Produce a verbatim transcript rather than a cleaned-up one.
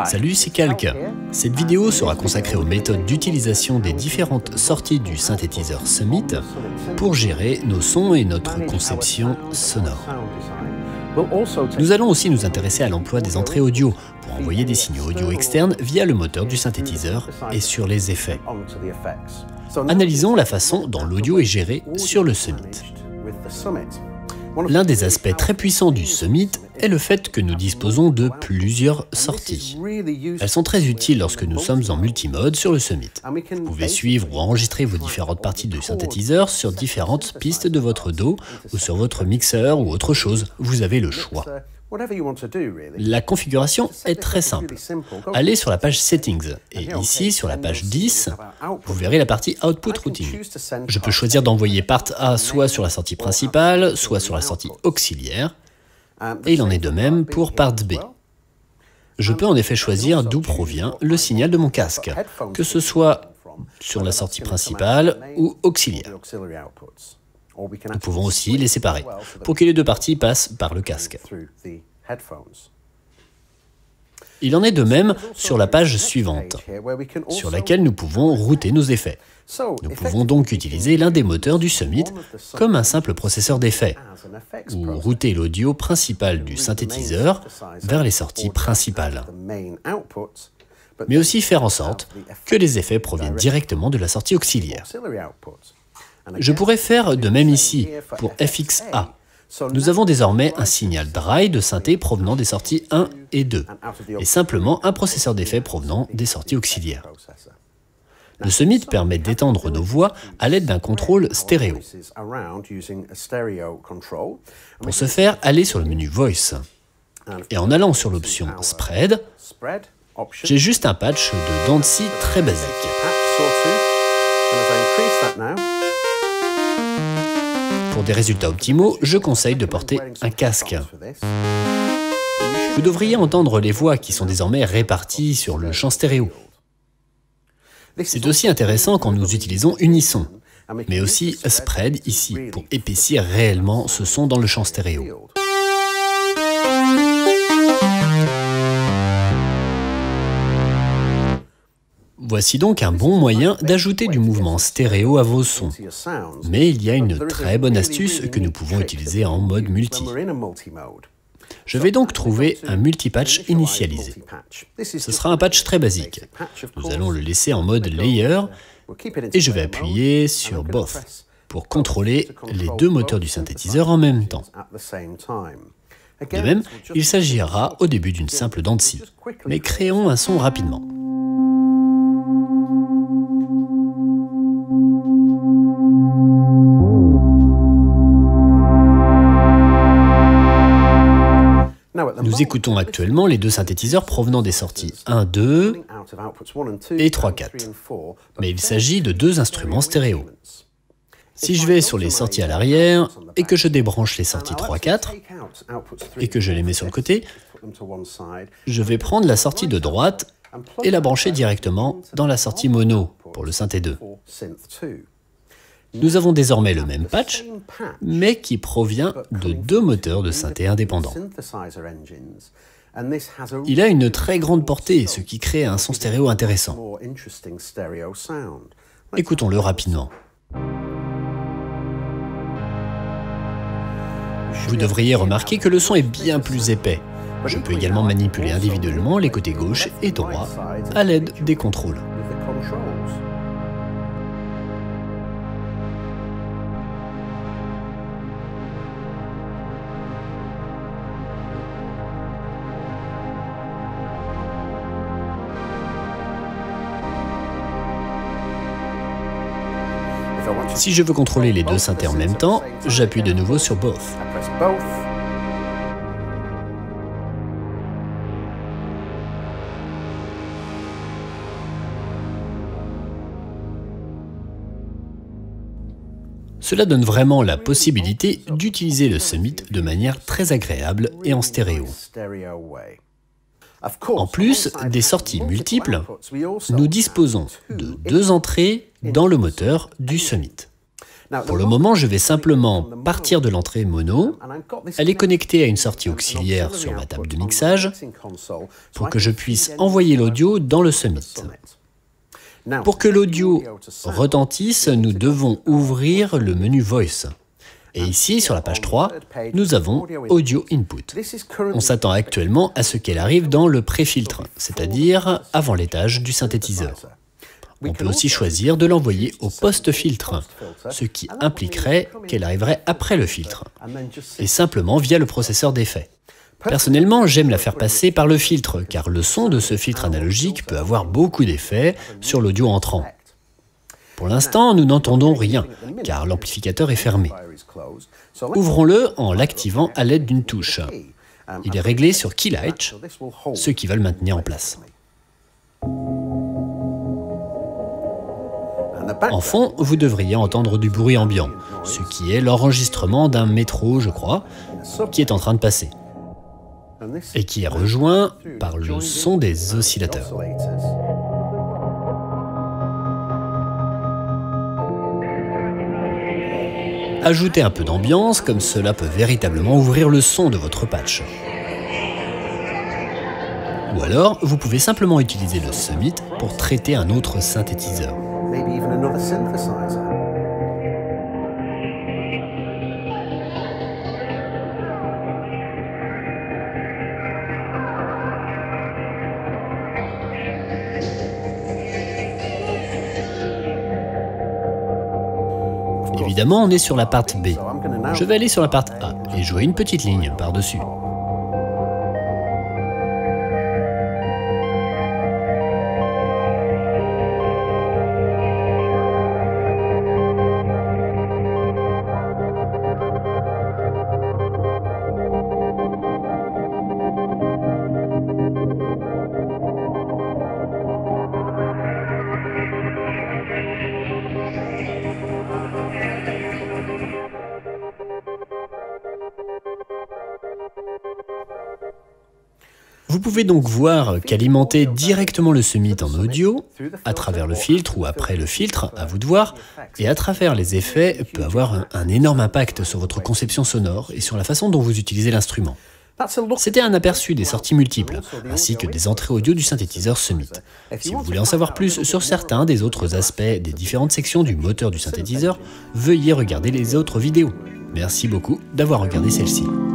Salut, c'est Calque. Cette vidéo sera consacrée aux méthodes d'utilisation des différentes sorties du synthétiseur Summit pour gérer nos sons et notre conception sonore. Nous allons aussi nous intéresser à l'emploi des entrées audio pour envoyer des signaux audio externes via le moteur du synthétiseur et sur les effets. Analysons la façon dont l'audio est géré sur le Summit. L'un des aspects très puissants du Summit est le fait que nous disposons de plusieurs sorties. Elles sont très utiles lorsque nous sommes en multimode sur le Summit. Vous pouvez suivre ou enregistrer vos différentes parties du synthétiseur sur différentes pistes de votre dos ou sur votre mixeur ou autre chose. Vous avez le choix. La configuration est très simple. Allez sur la page Settings et ici sur la page dix, vous verrez la partie Output Routing. Je peux choisir d'envoyer part A soit sur la sortie principale, soit sur la sortie auxiliaire, et il en est de même pour part B. Je peux en effet choisir d'où provient le signal de mon casque, que ce soit sur la sortie principale ou auxiliaire. Nous pouvons aussi les séparer, pour que les deux parties passent par le casque. Il en est de même sur la page suivante, sur laquelle nous pouvons router nos effets. Nous pouvons donc utiliser l'un des moteurs du Summit comme un simple processeur d'effets, ou router l'audio principal du synthétiseur vers les sorties principales, mais aussi faire en sorte que les effets proviennent directement de la sortie auxiliaire. Je pourrais faire de même ici, pour F X A. Nous avons désormais un signal dry de synthé provenant des sorties un et deux, et simplement un processeur d'effets provenant des sorties auxiliaires. Le Summit permet d'étendre nos voix à l'aide d'un contrôle stéréo. Pour ce faire, allez sur le menu Voice, et en allant sur l'option Spread, j'ai juste un patch de dents de scie très basique. Pour des résultats optimaux, je conseille de porter un casque. Vous devriez entendre les voix qui sont désormais réparties sur le champ stéréo. C'est aussi intéressant quand nous utilisons Unisson, mais aussi Spread ici, pour épaissir réellement ce son dans le champ stéréo. Voici donc un bon moyen d'ajouter du mouvement stéréo à vos sons. Mais il y a une très bonne astuce que nous pouvons utiliser en mode multi. Je vais donc trouver un multipatch initialisé. Ce sera un patch très basique. Nous allons le laisser en mode layer et je vais appuyer sur Both pour contrôler les deux moteurs du synthétiseur en même temps. De même, il s'agira au début d'une simple dent de scie. Mais créons un son rapidement. Nous écoutons actuellement les deux synthétiseurs provenant des sorties un deux et trois quatre, mais il s'agit de deux instruments stéréo. Si je vais sur les sorties à l'arrière et que je débranche les sorties trois quatre et que je les mets sur le côté, je vais prendre la sortie de droite et la brancher directement dans la sortie mono pour le synthé deux. Nous avons désormais le même patch, mais qui provient de deux moteurs de synthé indépendants. Il a une très grande portée, ce qui crée un son stéréo intéressant. Écoutons-le rapidement. Vous devriez remarquer que le son est bien plus épais. Je peux également manipuler individuellement les côtés gauche et droit à l'aide des contrôles. Si je veux contrôler les deux synthés en même temps, j'appuie de nouveau sur Both. Cela donne vraiment la possibilité d'utiliser le Summit de manière très agréable et en stéréo. En plus des sorties multiples, nous disposons de deux entrées dans le moteur du Summit. Pour le moment, je vais simplement partir de l'entrée mono. Elle est connectée à une sortie auxiliaire sur ma table de mixage pour que je puisse envoyer l'audio dans le Summit. Pour que l'audio retentisse, nous devons ouvrir le menu Voice. Et ici, sur la page trois, nous avons Audio Input. On s'attend actuellement à ce qu'elle arrive dans le pré-filtre, c'est-à-dire avant l'étage du synthétiseur. On peut aussi choisir de l'envoyer au post-filtre, ce qui impliquerait qu'elle arriverait après le filtre, et simplement via le processeur d'effets. Personnellement, j'aime la faire passer par le filtre, car le son de ce filtre analogique peut avoir beaucoup d'effets sur l'audio entrant. Pour l'instant, nous n'entendons rien, car l'amplificateur est fermé. Ouvrons-le en l'activant à l'aide d'une touche. Il est réglé sur Key Latch, ce qui va le maintenir en place. En fond, vous devriez entendre du bruit ambiant, ce qui est l'enregistrement d'un métro, je crois, qui est en train de passer, et qui est rejoint par le son des oscillateurs. Ajoutez un peu d'ambiance, comme cela peut véritablement ouvrir le son de votre patch. Ou alors, vous pouvez simplement utiliser le Summit pour traiter un autre synthétiseur. Évidemment, on est sur la partie B. Je vais aller sur la partie A et jouer une petite ligne par-dessus. Vous pouvez donc voir qu'alimenter directement le Summit en audio, à travers le filtre ou après le filtre, à vous de voir, et à travers les effets, peut avoir un, un énorme impact sur votre conception sonore et sur la façon dont vous utilisez l'instrument. C'était un aperçu des sorties multiples, ainsi que des entrées audio du synthétiseur Summit. Si vous voulez en savoir plus sur certains des autres aspects des différentes sections du moteur du synthétiseur, veuillez regarder les autres vidéos. Merci beaucoup d'avoir regardé celle-ci.